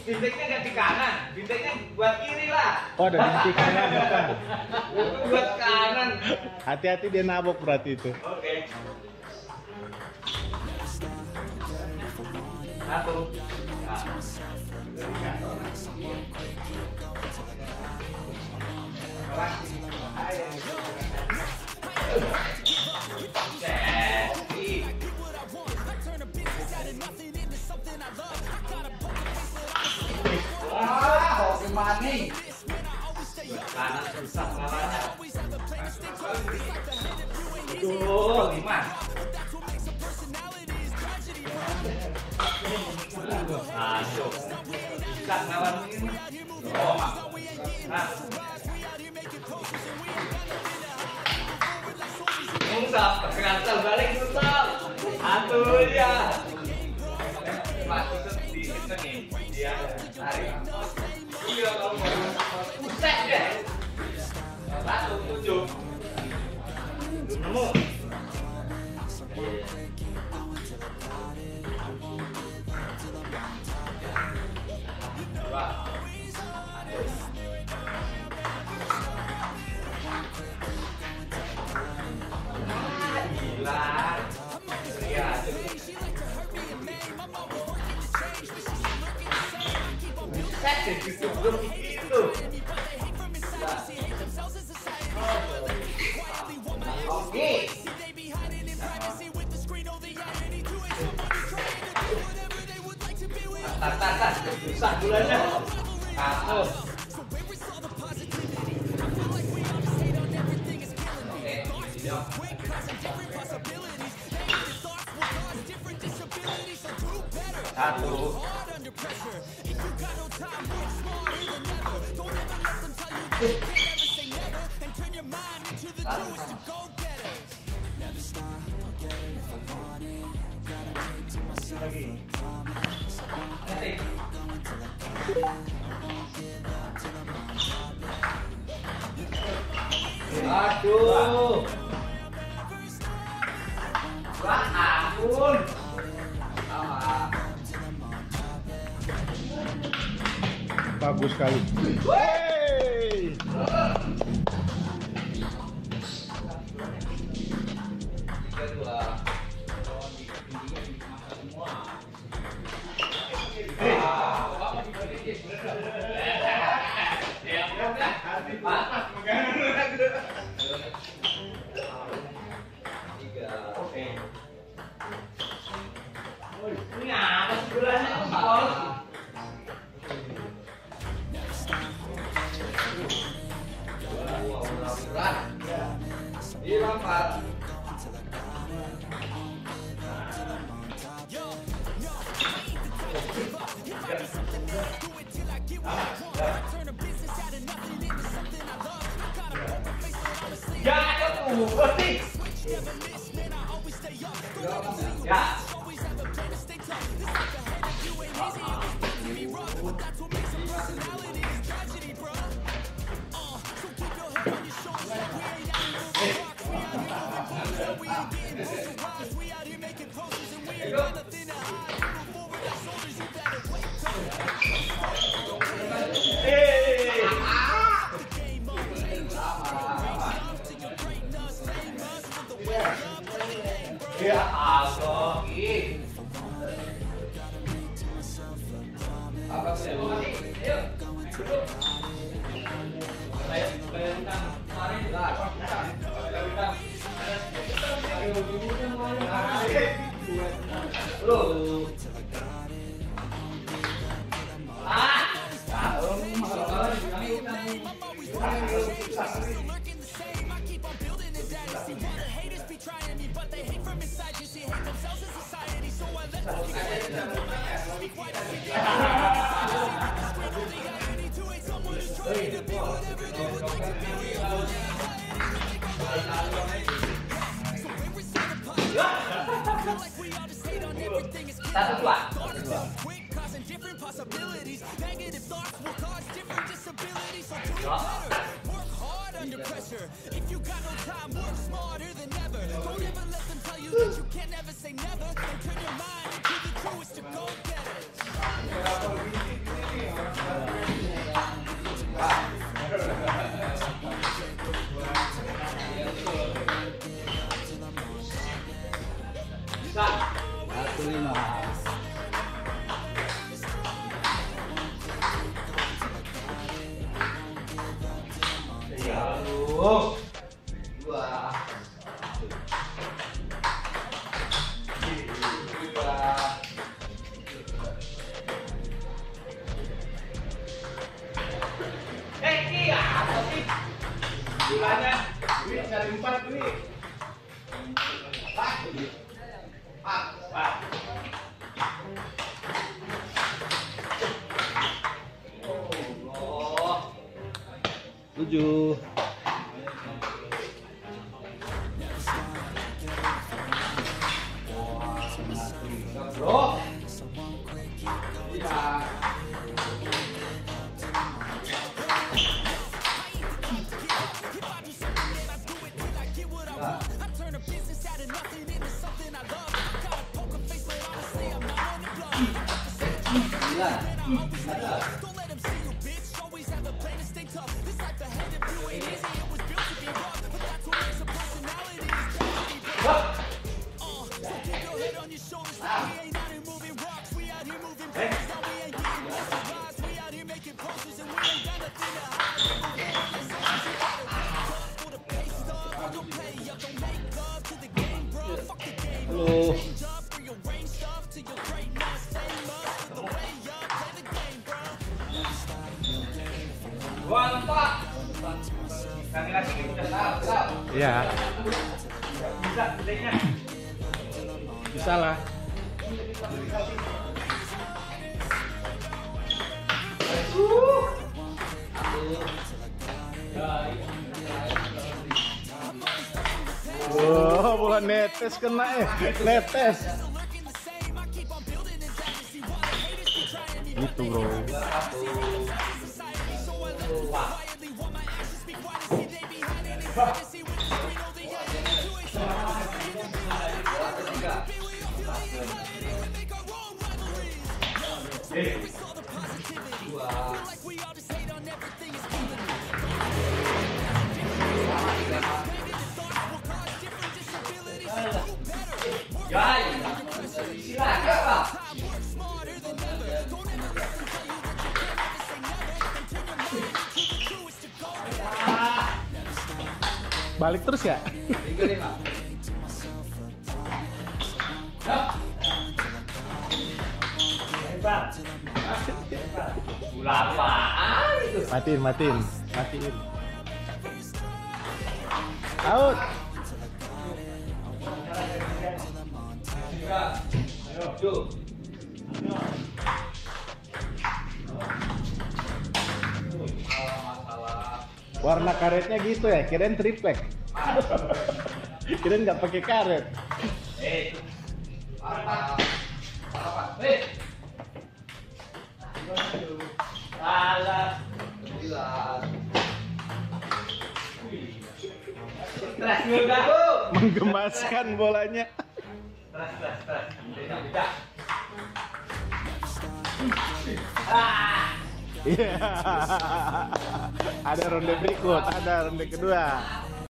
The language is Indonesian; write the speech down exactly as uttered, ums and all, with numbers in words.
bintiknya nggak di kanan, bintiknya buat kiri lah. Oh, ada bintik kanan bukan? Buat kanan. Hati-hati dia nabok berarti itu. Oke. Satu. Wah, hoki maning. Kanan susah lawannya. Aduh, lima. Aduh, bisa lawan ini. Oh, nah. Mungsap, perkenalkan balik mungsap. Aduh ya. Mati sedih nih. Dia tarik. Iya, kalau pusat deh. Satu tujuh. Nemu. Dua. Gila. Ya. Set itu belum itu. Oke. Tar tar tar. Susah gulanya. Satu. Satu. Aduh. Wah, ampun. Bagus sekali. Wey. Ini apa sih gulanya? Iya, Pak. Ya, aku berarti. Ya. Ya Allah, ini. Apa sih? Ayo. Ayo, bayangkan kemarin lah. Lu. Ah, tahu malah satu dua. Under pressure, if you got no time, work smarter than ever. Don't ever let them tell you that you can't never say never. And turn your mind into the truest of go-getters. Satu, dua, dua. Eh, iya, apa sih? Gulanya, Wih, cari empat, Wih. Pak, Pak, Pak. Oh, Tujuh. bro. Iya. Halo. Dua empat. Kami lagi udah tahu, tahu. Iya, Bisa, bedanya. bisa lah. Wow, bola netes kena eh, netes. Gitu bro. Balik terus ya? Tiga lima. Hebat. Gula apaan itu? Matiin, matiin, matiin. Out. Tiga. Ayo, tuh. Warna karetnya gitu ya, kirain triplek. Kirain nggak pakai karet. Eh, apa? Apa? Eh, salah. Sembilan. Stres juga. Menggemaskan bolanya. Stres, stres, stres. Beda, beda. Ah. Iya. Ada ronde berikut, ada ronde kedua.